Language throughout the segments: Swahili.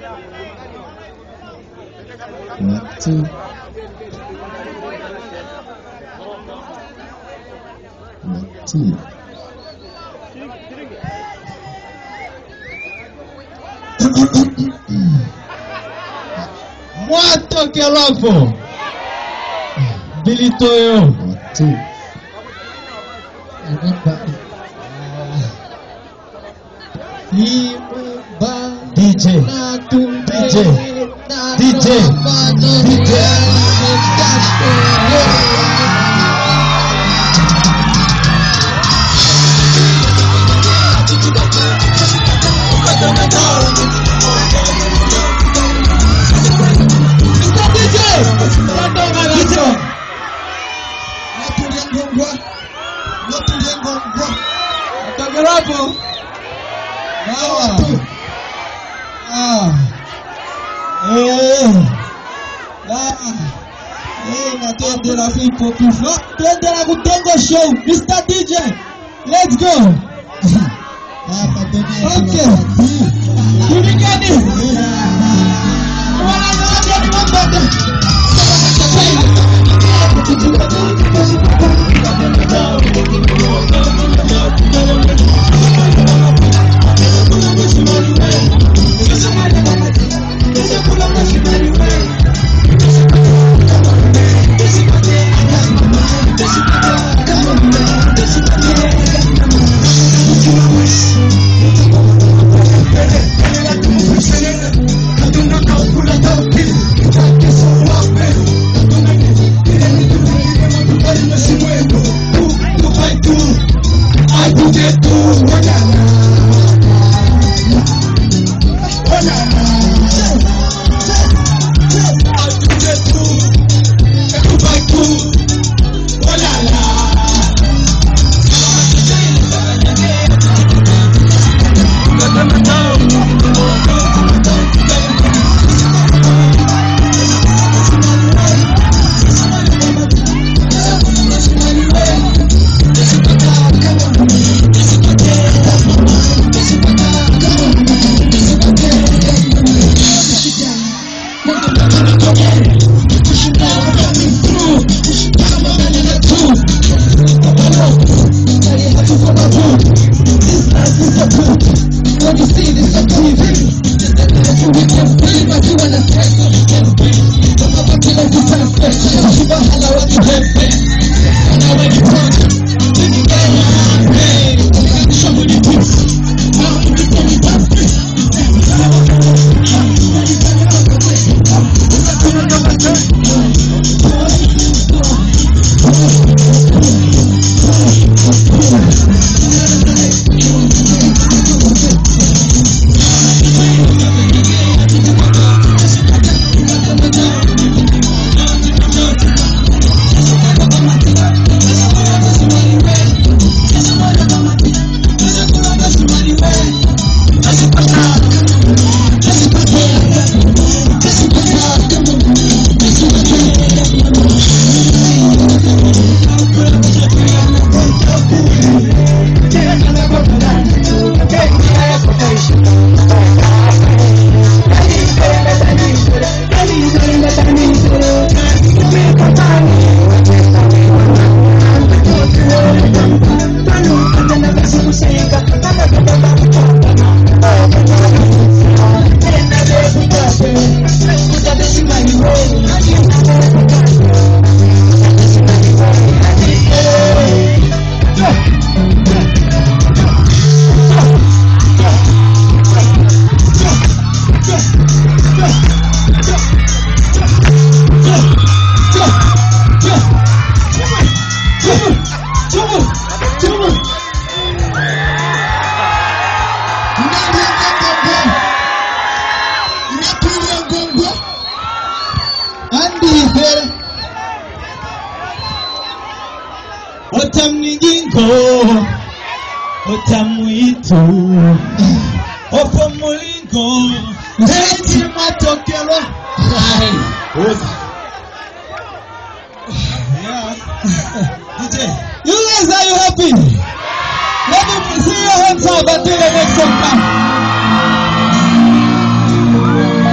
Two. Two. Mwato Kelafo Bilitoyo. Two. DJ show, Mr. DJ, let's go. Okay. Otamuitu Opo mulingo Heti matokelo Yeah. DJ, you guys, are you happy? Let me see your hands up until the next song comes.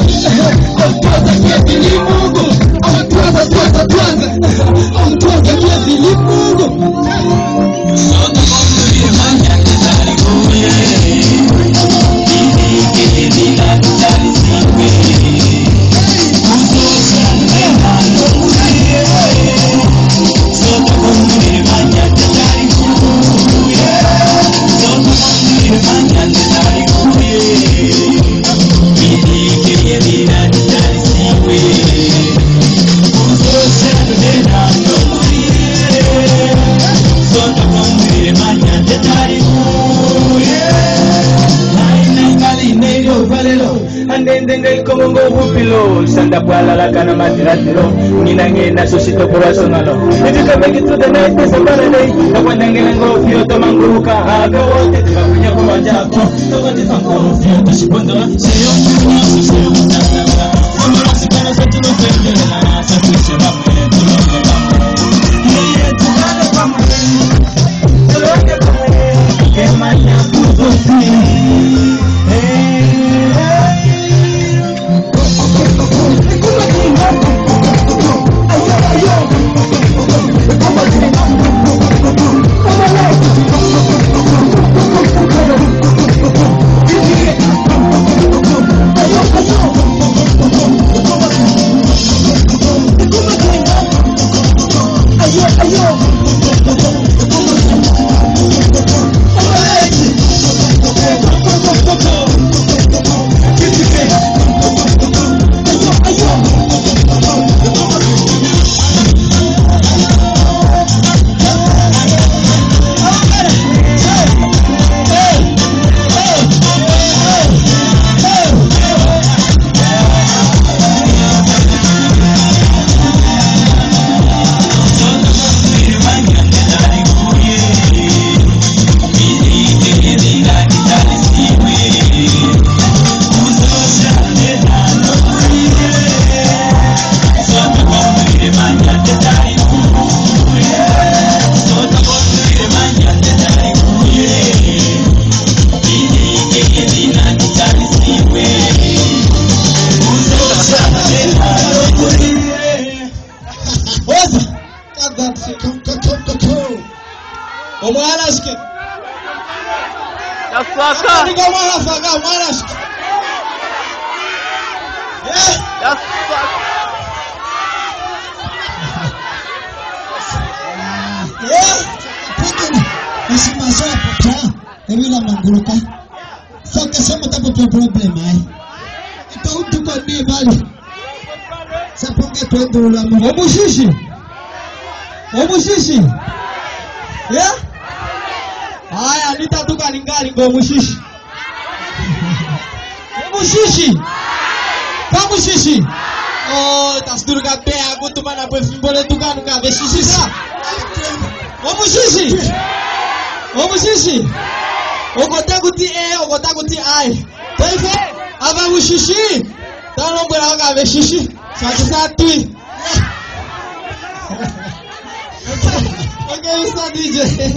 Como bupilo, sanda puala la cana matiratiro, ni nange na susito corazonalo. If you can make it through the night, there's a better day. The one that can go feel the manguka, I go on it, but when you come on job, the one that can go feel the shibundo, say you know, say you know, I'm not going to set you up in the last, I wish you up there to look at them. Yeah, to come to look at them, get my young to see. Omushishi. Yeah? Aya, nitatuka ningali ngo mushishi. Omushishi. Pamushishi. Oh, tasduru kabe aku tu mana boleh tukar kabe shishi sa. Omushishi. Omushishi. Ogotaguti ogotaguti ai. Taife, aba mushishi. Tano bora kabe shishi. Satu. Okay, Mr. DJ.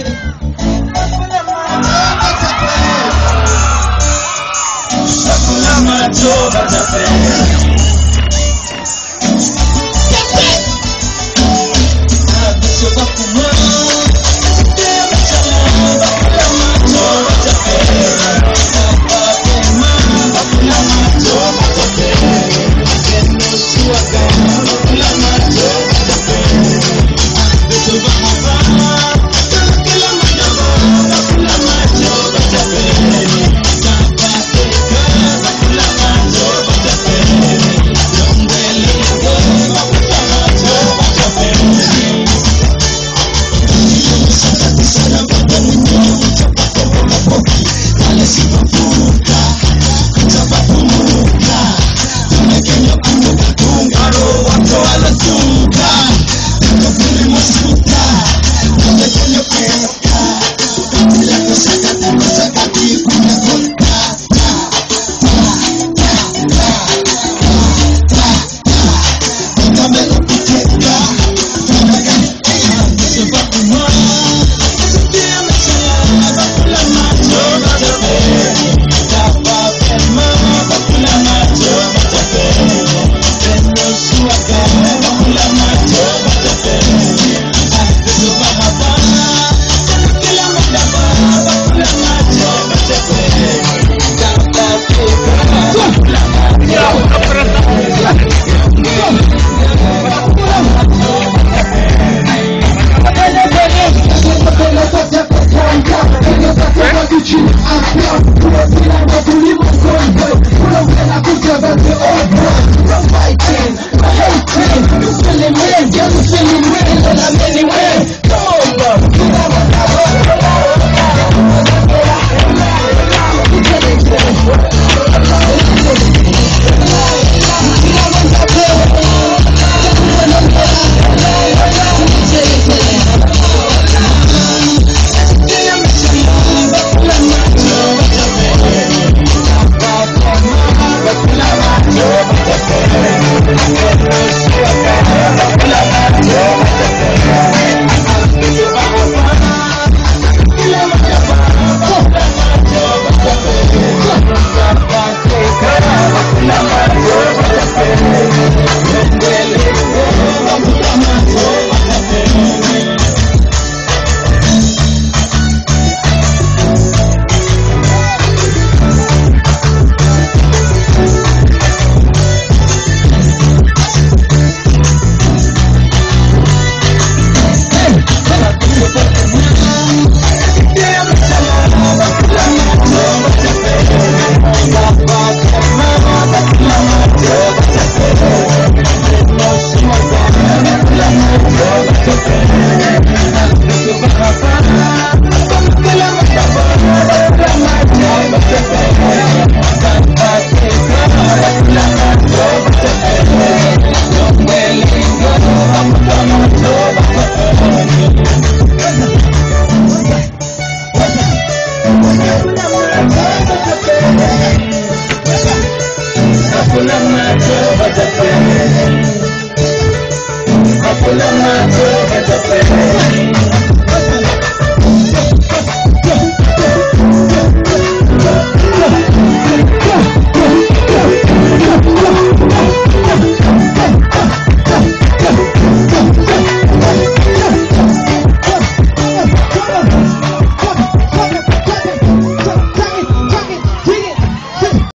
Hakuna macho watapeli. Hakuna macho watapeli.